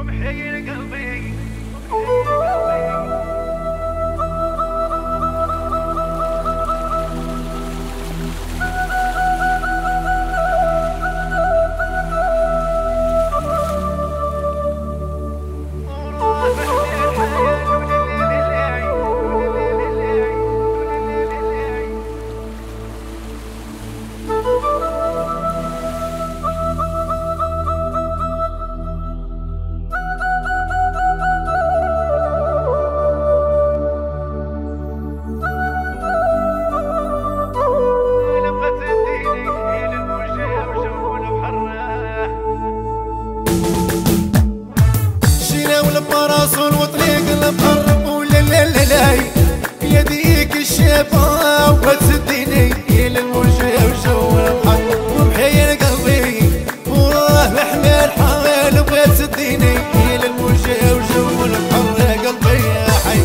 ومحيي قلبي ومحيي راسول وطريق المقرب ولللاي يديك الشفا وتسديني للمرجع وجو البحر ومحيي قلبي وراه محمل حاول وتسديني للمرجع وجو البحر يا قلبي يا حي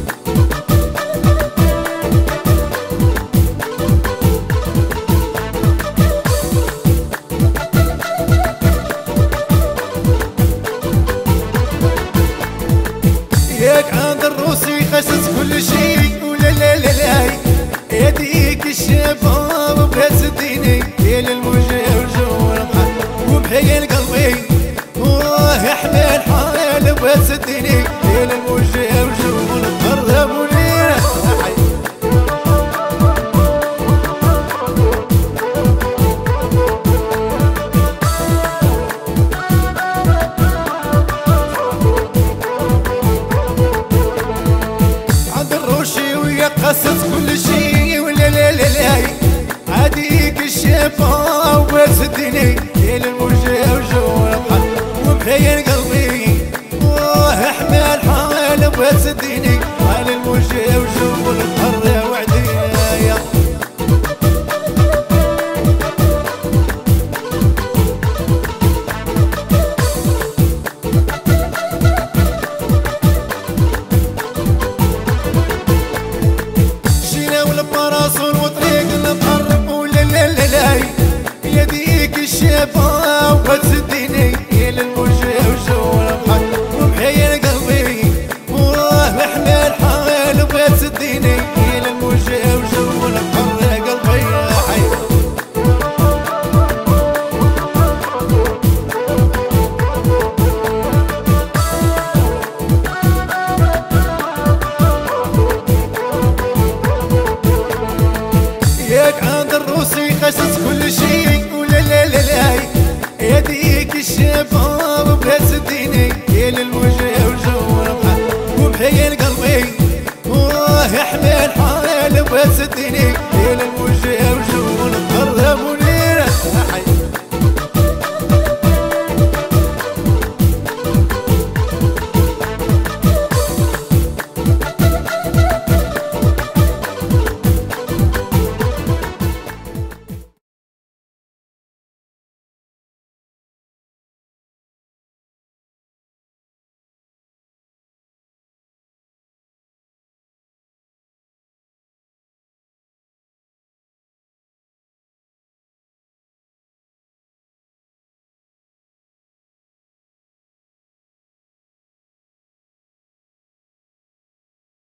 ياك عند الروسي خسس كل شي ولا لا لا لا يديك الشباب وبتسديني للموجة وجو البحر وبحي قلبي وراه يحمل حال وبتسديني للموجة وجو البحر يا منيرة خسس كل شي ولا لا لا لا عاديك الشفا وبتسديني للموجة وجو البحر وبحي قلبي واه احمل حال وبتسديني للموجة وجو البحر يا وعدي يا راسول وطريق المقرب ولا لا لا لا يديك الشفا وتسديني للموجة وجو البحر ومحيي قلبي وراه محمل حاول وتسديني للموجة وجو البحر يا قلبي يا حي ياك عند الروسي خسس كل شي ولا لا لا لا يديك الشباب وبتسديني للموجة وجو البحر وبحي قلبي وراه يحمل حال وبتسديني للموجة وجو